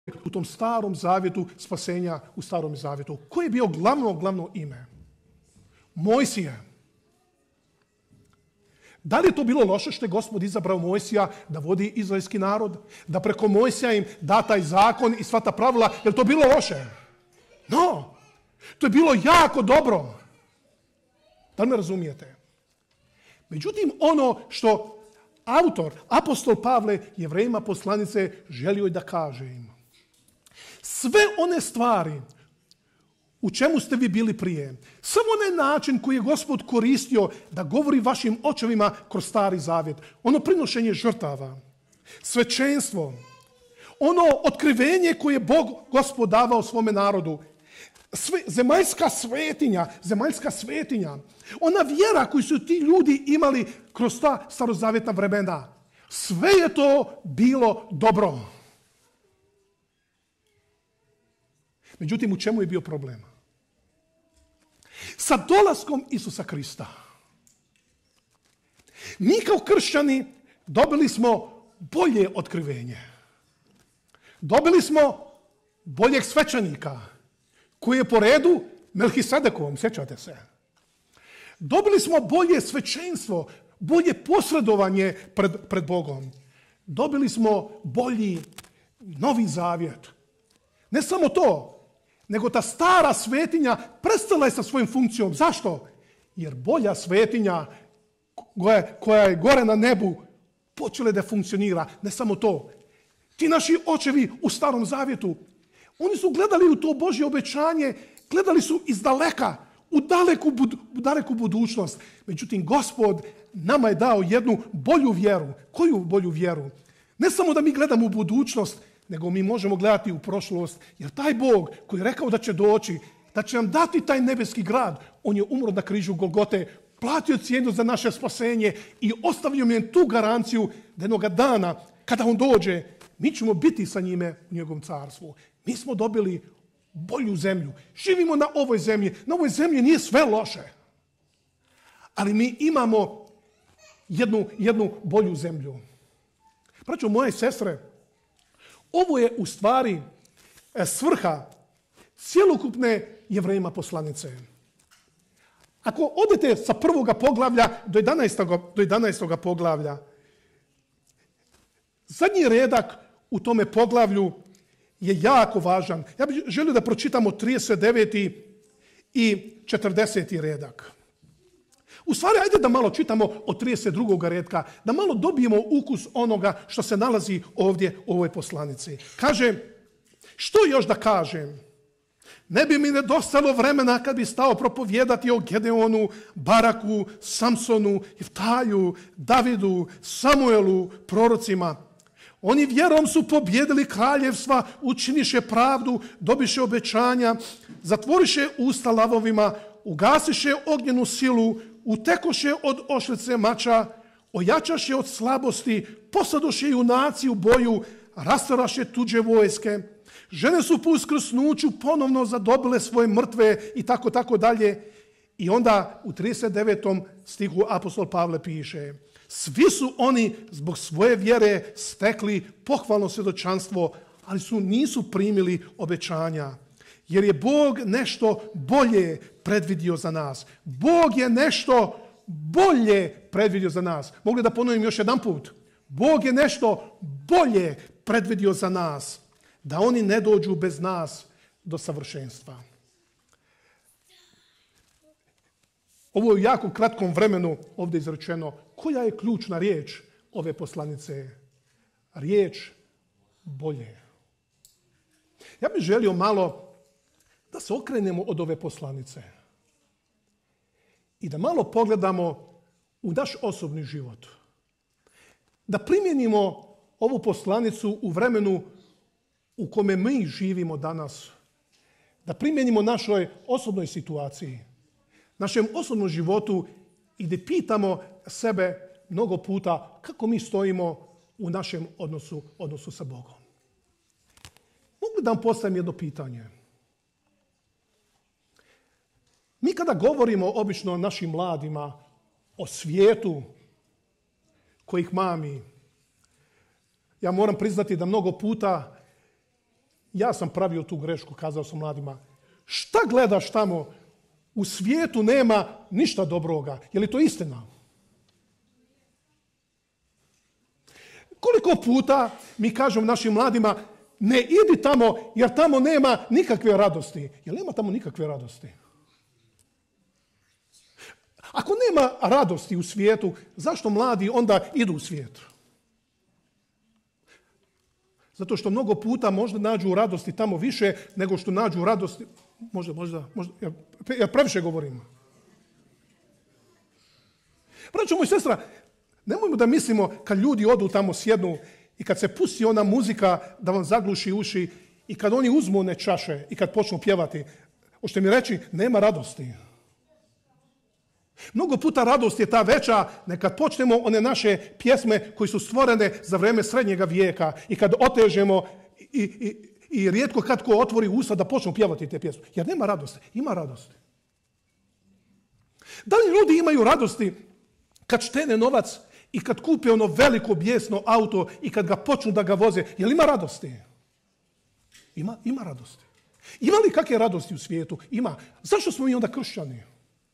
u tom starom zavjetu spasenja u starom zavjetu. Koje je bio glavno ime? Mojsije. Da li je to bilo loše što je Gospod izabrao Mojsija da vodi izraelski narod? Da preko Mojsija im da taj zakon i sva ta pravila? Je li to bilo loše? No, to je bilo jako dobro. Da li me razumijete? Međutim, ono što autor, apostol Pavle, Jevrejima poslanice želio je da kaže im. Sve one stvari u čemu ste vi bili prije, samo onaj način koji je Gospod koristio da govori vašim očevima kroz Stari Zavjet, ono prinošenje žrtava, svećenstvo, ono otkrivenje koje je Bog Gospod davao svome narodu, zemaljska svetinja, ona vjera koju su ti ljudi imali kroz ta starozavjetna vremena, sve je to bilo dobro. Međutim, u čemu je bio problem? Sa dolaskom Isusa Krista. Mi kao kršćani dobili smo bolje otkrivenje. Dobili smo boljeg svećenika koji je po redu Melhisedekovom, sjećate se. Dobili smo bolje svećenstvo, bolje posredovanje pred Bogom. Dobili smo bolji novi zavjet. Ne samo to, nego ta stara svetinja prestala je sa svojom funkcijom. Zašto? Jer bolja svetinja koja je gore na nebu počela da funkcionira. Ne samo to. Ti naši očevi u Starom Zavjetu, oni su gledali u to Božje obećanje, gledali su izdaleka, u daleku budućnost. Međutim, Gospod nama je dao jednu bolju vjeru. Koju bolju vjeru? Ne samo da mi gledamo u budućnost, nego mi možemo gledati u prošlost, jer taj Bog koji je rekao da će doći, da će nam dati taj nebeski grad, on je umro na križu Golgote, platio cijenu za naše spasenje i ostavio mi tu garanciju da jednoga dana, kada on dođe, mi ćemo biti sa njime u njegovom carstvu. Mi smo dobili bolju zemlju. Živimo na ovoj zemlji. Na ovoj zemlji nije sve loše. Ali mi imamo jednu bolju zemlju. Braćo, moje sestre, ovo je u stvari svrha cjelokupne Jevrejima poslanice. Ako odete sa 1. poglavlja do 11. poglavlja, zadnji redak u tome poglavlju je jako važan. Ja bih želio da pročitamo 39. i 40. redak. U stvari, ajde da malo čitamo od 32. redka, da malo dobijemo ukus onoga što se nalazi ovdje u ovoj poslanici. Kaže, što još da kažem? Ne bi mi nedostalo vremena kad bi stao propovijedati o Gedeonu, Baraku, Samsonu, Iftaju, Davidu, Samuelu, prorocima. Oni vjerom su pobjedili kraljevstva, učiniše pravdu, dobiše obećanja, zatvoriše usta lavovima, ugasiše ognjenu silu, utekoše od ošlice mača, ojačaše od slabosti, posadoše junaci u boju, rastaraše tuđe vojske. Žene su po uskrsnuću ponovno zadobile svoje mrtve i tako dalje. I onda u 39. stihu apostol Pavle piše: svi su oni zbog svoje vjere stekli pohvalno svjedočanstvo, ali nisu primili obećanja. Jer je Bog nešto bolje predvidio za nas. Bog je nešto bolje predvidio za nas. Mogu da ponovim još jedan put? Bog je nešto bolje predvidio za nas, da oni ne dođu bez nas do savršenstva. Ovo je u jako kratkom vremenu ovdje izrečeno. Koja je ključna riječ ove poslanice? Riječ bolje. Ja bih želio malo da se okrenemo od ove poslanice i da malo pogledamo u naš osobni život. Da primijenimo ovu poslanicu u vremenu u kome mi živimo danas. Da primijenimo našoj osobnoj situaciji, našem osobnom životu i da pitamo sebe mnogo puta kako mi stojimo u našem odnosu sa Bogom. Mogu da vam postavim jedno pitanje? Mi kada govorimo obično našim mladima o svijetu koji ih mami, ja moram priznati da mnogo puta Ja sam pravio tu grešku, kazao sam mladima, šta gledaš tamo? U svijetu nema ništa dobroga. Je li to istina? Koliko puta mi kažemo našim mladima, ne idi tamo jer tamo nema nikakve radosti. Jer nema tamo nikakve radosti. Ako nema radosti u svijetu, zašto mladi onda idu u svijet? Zato što mnogo puta možda nađu radosti tamo više nego što nađu radosti. Možda, ja previše govorim. Braćo moji sestra, nemojmo da mislimo kad ljudi odu tamo sjednu i kad se pusti ona muzika da vam zagluši uši i kad oni uzmu one čaše i kad počnu pjevati, hoćete mi reći, nema radosti. Mnogo puta radost je ta veća nek kad počnemo one naše pjesme koje su stvorene za vrijeme srednjega vijeka i kad otežemo i rijetko kad ko otvori usta da počnu pjevati te pjesme. Jer nema radosti. Ima radosti. Da li ljudi imaju radosti kad štene novac i kad kupe ono veliko bijesno auto i kad ga počnu da ga voze? Jel ima radosti? Ima radosti. Ima li kakve radosti u svijetu? Ima. Zašto smo mi onda kršćani?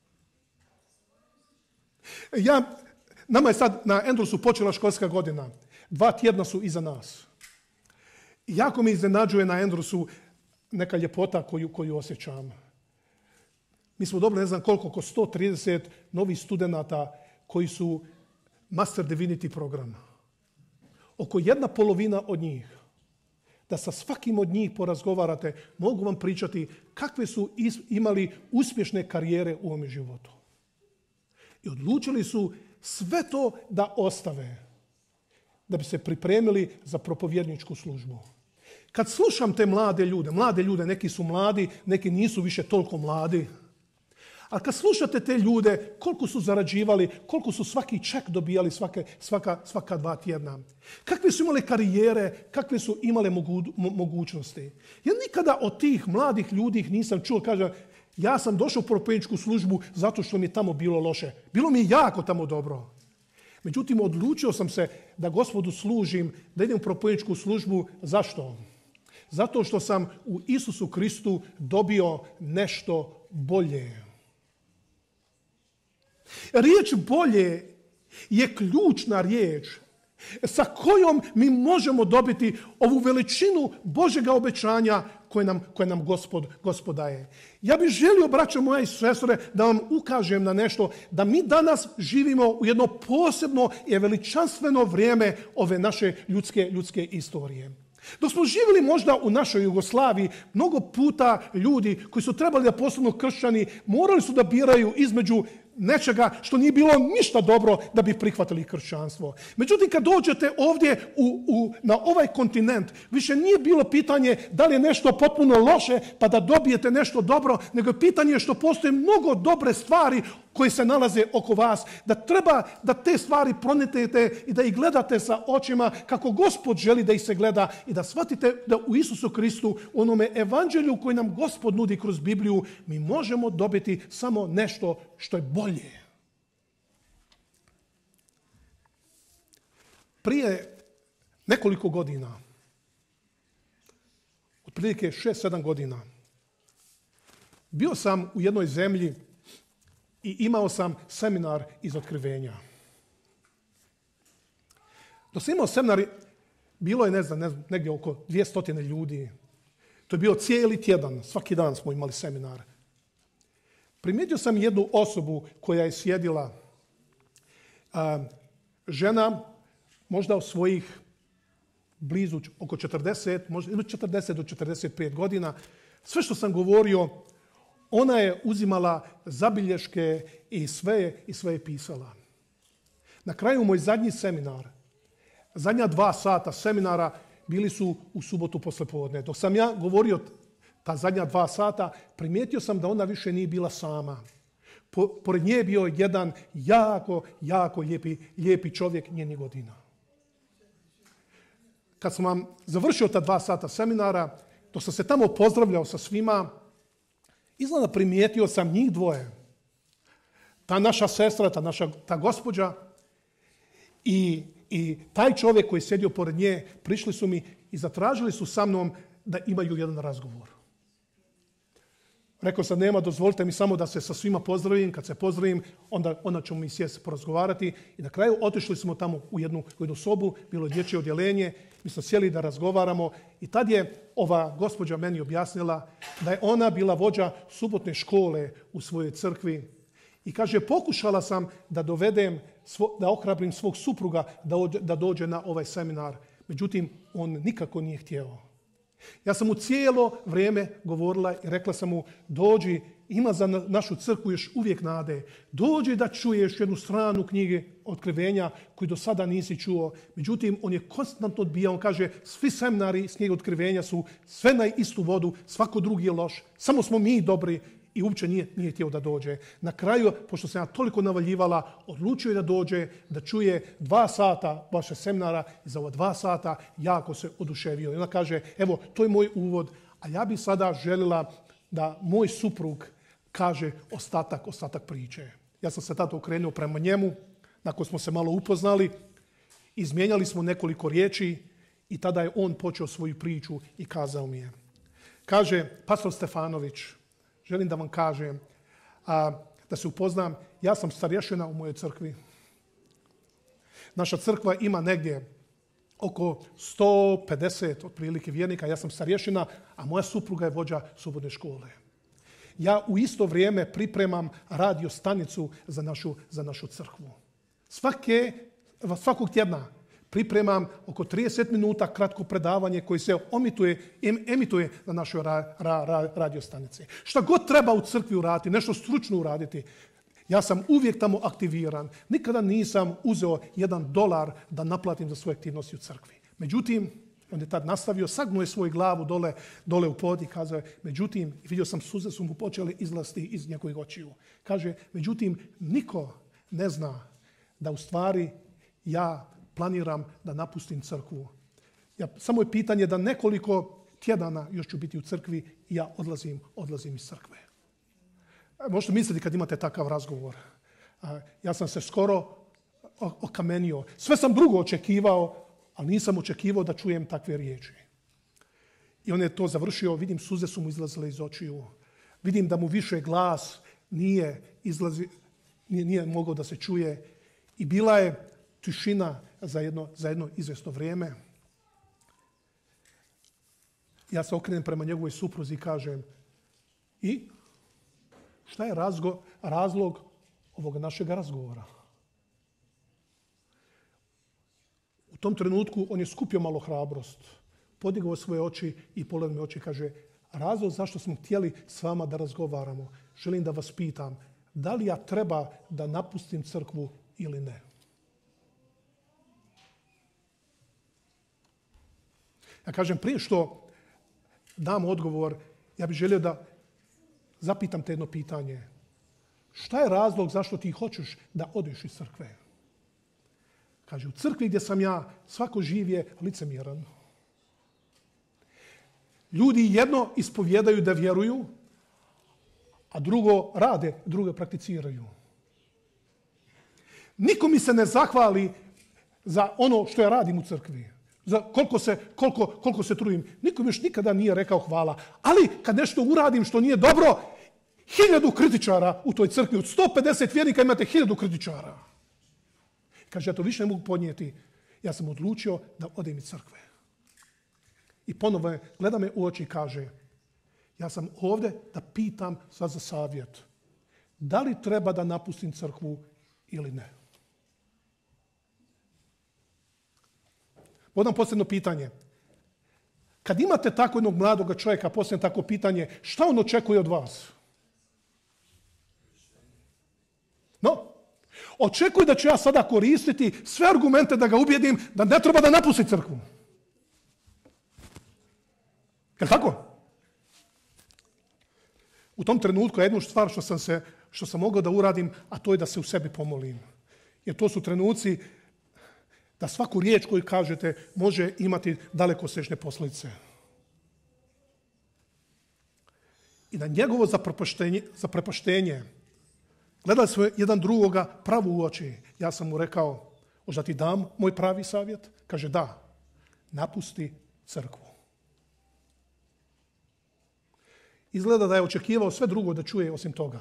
Nama je sad na Andrewsu počela školska godina. 2 tjedna su iza nas. Jako me iznenađuje na Andrewsu neka ljepota koju osjećam. Mi smo dobili ne znam koliko, oko 130 novih studenata koji su Master Divinity program. Oko 1/2 od njih, da sa svakim od njih porazgovarate, mogu vam pričati kakve su imali uspješne karijere u ovom životu. I odlučili su sve to da ostave, da bi se pripremili za propovjedničku službu. Kad slušam te mlade ljude, neki su mladi, neki nisu više toliko mladi, ali kad slušate te ljude, koliko su zarađivali, koliko su svaki ček dobijali svaka 2 tjedna, kakve su imale karijere, kakve su imale mogućnosti. Ja nikada od tih mladih ljudi nisam čuo, kaže, ja sam došao u propovjedničku službu zato što mi je tamo bilo loše. Bilo mi je jako tamo dobro. Međutim, odlučio sam se da Gospodu služim, da idem u propovjedničku službu. Zašto? Zato što sam u Isusu Kristu dobio nešto bolje. Riječ bolje je ključna riječ sa kojom mi možemo dobiti ovu veličinu Božjega obećanja koje nam Gospod daje. Ja bih želio, braćo moja i sestre, da vam ukažem na nešto, da mi danas živimo u jedno posebno i veličanstveno vrijeme ove naše ljudske istorije. Dok smo živjeli možda u našoj Jugoslaviji, mnogo puta ljudi koji su trebali da postanu kršćani morali su da biraju između nečega što nije bilo ništa dobro da bi prihvatili kršćanstvo. Međutim, kad dođete ovdje na ovaj kontinent, više nije bilo pitanje da li je nešto potpuno loše pa da dobijete nešto dobro, nego je pitanje što postoje mnogo dobre stvari koje se nalaze oko vas, da treba da te stvari pronicete i da ih gledate sa očima kako Gospod želi da ih se gleda i da shvatite da u Isusu Kristu, u onome evanđelju koji nam Gospod nudi kroz Bibliju, mi možemo dobiti samo nešto što je bolje. Prije nekoliko godina, otprilike 6-7 godina, bio sam u jednoj zemlji i imao sam seminar iz otkrivenja. Dok sam imao seminar, bilo je, ne znam, negdje oko 200 ljudi. To je bio cijeli tjedan, svaki dan smo imali seminar. Primijetio sam jednu osobu koja je sjedila, žena, možda od svojih blizu oko 40, možda 40 do 45 godina. Sve što sam govorio, ona je uzimala zabilješke i sve je pisala. Na kraju moj zadnji seminar, zadnja 2 sata seminara bili su u subotu poslijepodne. Dok sam ja govorio ta zadnja 2 sata, primijetio sam da ona više nije bila sama. Pored nje je bio jedan jako lijepi čovjek njenih godina. Kad sam vam završio ta 2 sata seminara, dok sam se tamo pozdravljao sa svima, izgleda primijetio sam njih dvoje. Ta naša sestra, ta gospođa i taj čovjek koji je sjedio pored nje, prišli su mi i zatražili su sa mnom da imaju jedan razgovor. Rekao sam, nema, dozvolite mi samo da se sa svima pozdravim. Kad se pozdravim, onda ćemo mi sjesti porazgovarati. I na kraju otišli smo tamo u jednu sobu, bilo je dječje odjeljenje, mi smo sjeli da razgovaramo i tad je ova gospođa meni objasnila da je ona bila vođa subotne škole u svojoj crkvi. I kaže, pokušala sam da da ohrabrim svog supruga da dođe na ovaj seminar. Međutim, on nikako nije htio. Ja sam mu cijelo vrijeme govorila i rekla sam mu, dođi, ima za našu crkvu još uvijek nade. Dođi da čuješ jednu stranu knjige Otkrivenja koju do sada nisi čuo. Međutim, on je konstantno odbijao. On kaže, svi seminari iz knjige Otkrivenja su sve na istu vodu, svako drugi je loš. Samo smo mi dobri. I uopće nije htio da dođe. Na kraju, pošto sam ja toliko navaljivala, odlučio je da dođe, da čuje 2 sata vaše seminara i za ova 2 sata jako se oduševio. I ona kaže, evo, to je moj uvod, a ja bih sada željela da moj suprug kaže ostatak priče. Ja sam se tada okrenuo prema njemu, nakon smo se malo upoznali, izmijenjali smo nekoliko riječi i tada je on počeo svoju priču i kazao mi je. Kaže, pastor Stefanović, želim da vam kažem, da se upoznam, ja sam starješina u mojoj crkvi. Naša crkva ima negdje oko 150 otprilike vjernika, ja sam starješina, a moja supruga je vođa subotne škole. Ja u isto vrijeme pripremam radio stanicu za našu crkvu. Svakog tjedna pripremam oko 30 minuta kratko predavanje koje se emituje na našoj radio stanici. Šta god treba u crkvi uraditi, nešto stručno uraditi, ja sam uvijek tamo aktiviran. Nikada nisam uzeo $1 da naplatim za svoje aktivnosti u crkvi. Međutim, on je tad nastavio, sagnuo je svoju glavu dole u pod i kazao je, međutim, vidio sam suze su mu počele izlaziti iz njegovih očiju. Kaže, međutim, niko ne zna da u stvari ja planiram da napustim crkvu. Samo je pitanje da nekoliko tjedana još ću biti u crkvi i ja odlazim iz crkve. Možete misliti kad imate takav razgovor. Ja sam se skoro okamenio. Sve sam drugo očekivao, ali nisam očekivao da čujem takve riječi. I on je to završio, vidim suze su mu izlazile iz očiju. Vidim da mu više glas nije mogao da se čuje. I bila je tišina za jedno izvjesno vrijeme. Ja se okrenem prema njegovoj supruzi i kažem, i šta je razlog ovog našeg razgovora? U tom trenutku on je skupio malo hrabrost, podigao svoje oči i pogledao mi oči i kaže, razlog zašto smo htjeli s vama da razgovaramo, želim da vas pitam, da li ja treba da napustim crkvu ili ne? Ja kažem, prije što dam odgovor, ja bih želio da zapitam te jedno pitanje. Šta je razlog zašto ti hoćeš da odeš iz crkve? Kaže, u crkvi gdje sam ja, svako živ je licemjeran. Ljudi jedno ispovjedaju da vjeruju, a drugo rade, drugo prakticiraju. Niko mi se ne zahvali za ono što ja radim u crkvi. Za koliko se trudim. Niko mi još nikada nije rekao hvala. Ali kad nešto uradim što nije dobro, 1000 kritičara u toj crkvi. Od 150 vjernika imate 1000 kritičara. Kaže, ja to više ne mogu podnijeti. Ja sam odlučio da odem iz crkve. I ponovo gleda me u oči i kaže, ja sam ovdje da pitam sad za savjet. Da li treba da napustim crkvu ili ne? Odam posljedno pitanje. Kad imate tako jednog mladoga čovjeka, posljedno tako pitanje, šta on očekuje od vas? No, očekuje da ću ja sada koristiti sve argumente da ga ubijedim da ne treba da napusti crkvu. Jel' tako? U tom trenutku jednu stvar što sam mogao da uradim, a to je da se u sebi pomolim. Jer to su trenuci da svaku riječ koju kažete može imati dalekosežne posljedice. I na njegovo zaprepaštenje gledali smo jedan drugoga pravo u oči. Ja sam mu rekao, možda ti dam moj pravi savjet? Kaže, da, napusti crkvu. Izgleda da je očekivao sve drugo da čuje osim toga.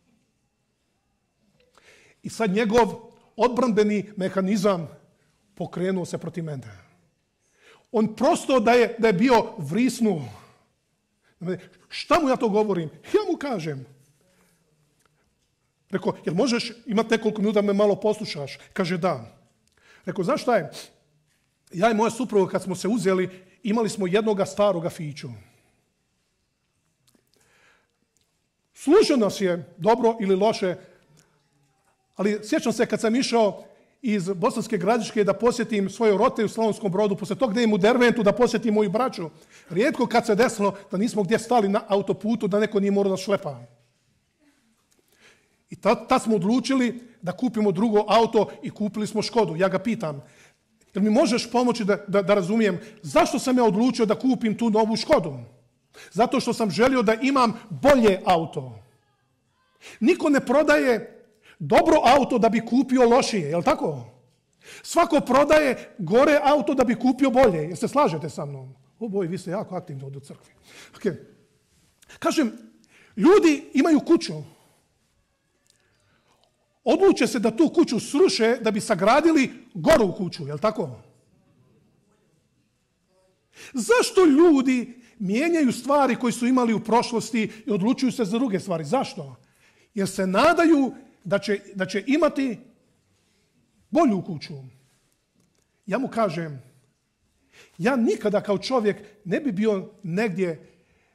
I sad njegov odbrambeni mehanizam pokrenuo se protiv mene. On prosto da je bio vrisnuo. Šta mu ja to govorim? Ja mu kažem. Rekao, jel možeš imati nekoliko minuta da me malo poslušaš? Kaže, da. Rekao, znaš šta je? Ja i moja supruga kad smo se uzeli, imali smo jednoga staroga Fiću. Služio nas je dobro ili loše, ali sjećam se kad sam išao iz Bosanske Gradiške da posjetim svoje rote u Slavonskom Brodu, poslije toga da idem u Derventu da posjetim moju braću. Rijetko kad se desilo da nismo gdje stali na autoputu, da neko nije morao da šlepa. I tad smo odlučili da kupimo drugo auto i kupili smo Škodu. Ja ga pitam, jel mi možeš pomoći da razumijem zašto sam ja odlučio da kupim tu novu Škodu? Zato što sam želio da imam bolje auto. Niko ne prodaje dobro auto da bi kupio lošije, je li tako? Svako prodaje gore auto da bi kupio bolje. Jel se slažete sa mnom? O boj, vi ste jako aktivni ovdje u crkvi. Okay. Kažem, ljudi imaju kuću. Odluče se da tu kuću sruše da bi sagradili goru kuću, je li tako? Zašto ljudi mijenjaju stvari koje su imali u prošlosti i odlučuju se za druge stvari? Zašto? Jer se nadaju da će imati bolju kuću. Ja mu kažem, ja nikada kao čovjek ne bi bio negdje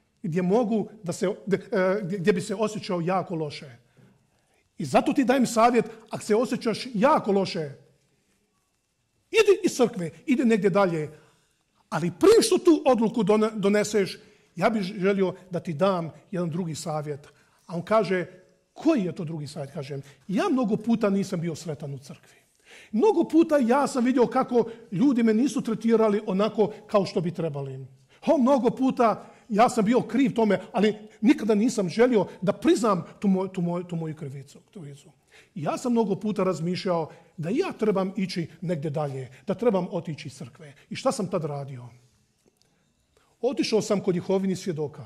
gdje bi se osjećao jako loše. I zato ti dajem savjet, ako se osjećaš jako loše, idi iz crkve, idi negdje dalje. Ali prije što tu odluku doneseš, ja bih želio da ti dam jedan drugi savjet. A on kaže, koji je to drugi savjet? Kažem, ja mnogo puta nisam bio sretan u crkvi. Mnogo puta ja sam vidio kako ljudi me nisu tretirali onako kao što bi trebali. Mnogo puta ja sam bio kriv tome, ali nikada nisam želio da priznam tu moju krivicu. I ja sam mnogo puta razmišljao da ja trebam ići negdje dalje, da trebam otići iz crkve. I šta sam tad radio? Otišao sam kod Jehovinih svjedoka.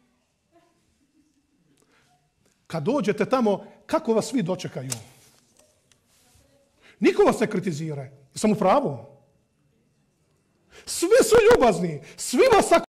Kad dođete tamo, kako vas svi dočekaju? Niko vas ne kritizira. Jesam u pravu? Svi su ljubazni, svi vas